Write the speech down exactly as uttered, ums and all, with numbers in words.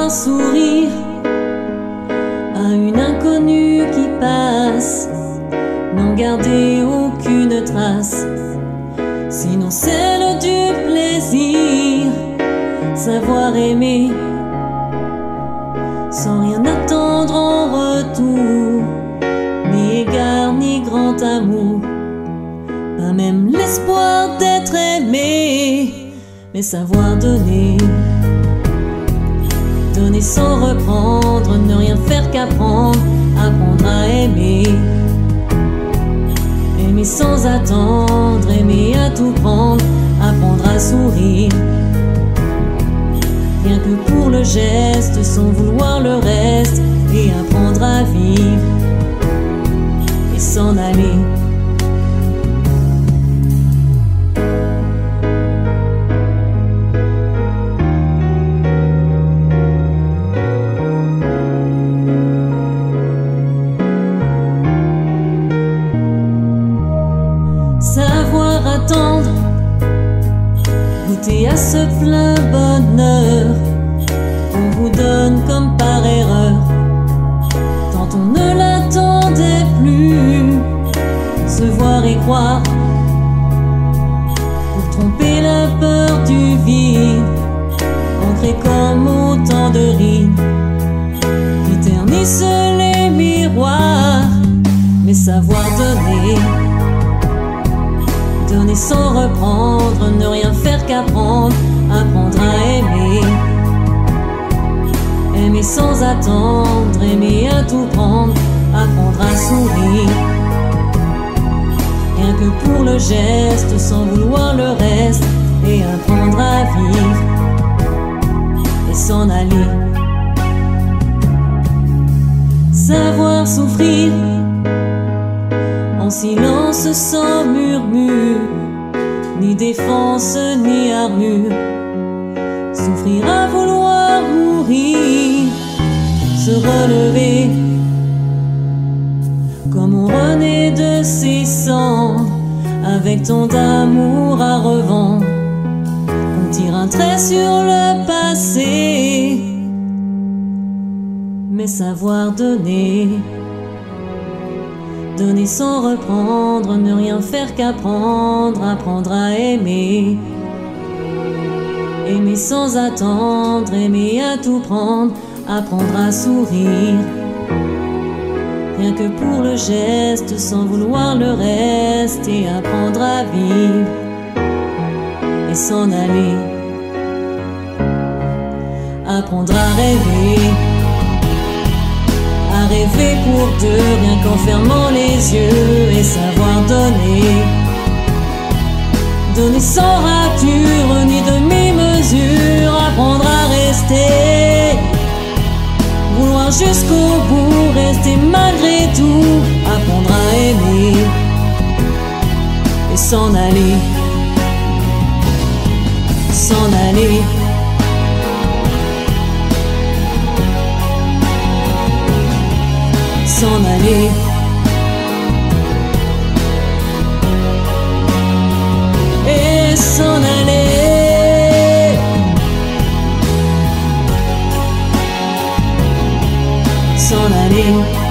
savoir sourire à une inconnue qui passe, n'en garder aucune trace, sinon celle du plaisir. Savoir aimer sans rien attendre en retour, ni égard ni grand amour, pas même l'espoir d'être aimé, mais savoir donner. Donner sans reprendre, ne rien faire qu'apprendre, apprendre à aimer. Aimer sans attendre, aimer à tout prendre, apprendre à sourire. Rien que pour le geste, sans vouloir le reste, et apprendre à vivre et s'en aller. Savoir attendre, goûter à ce plein bonheur qu'on vous donne comme par erreur, tant on ne l'attendait plus. Se voir et croire, pour tromper la peur du vide, ancré comme autant de rides qui ternissent les miroirs. Mais savoir donner, donner sans reprendre, ne rien faire qu'apprendre, apprendre à aimer. Aimer sans attendre, aimer à tout prendre, apprendre à sourire. Rien que pour le geste, sans vouloir le reste, et apprendre à vivre et s'en aller. Savoir souffrir en silence, sans murmure, ni défense ni armure. Souffrir à vouloir mourir, se relever comme on renaît de ses cendres, avec tant d'amour à revendre. On tire un trait sur le passé, mais savoir donner. Donner sans reprendre, ne rien faire qu'apprendre, apprendre à aimer. Aimer sans attendre, aimer à tout prendre, apprendre à sourire. Rien que pour le geste, sans vouloir le reste, et apprendre à vivre et s'en aller. Apprendre à rêver, à rêver pour deux, rien qu'en fermant les yeux, et savoir donner. Donner sans rature ni demi-mesure, apprendre à rester. Vouloir jusqu'au bout, rester malgré tout, apprendre à aimer et s'en aller. S'en aller. S'en aller. Et s'en aller. S'en aller.